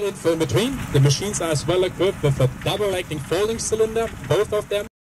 info in between. The machines are as well equipped with a double-acting folding cylinder, both of them.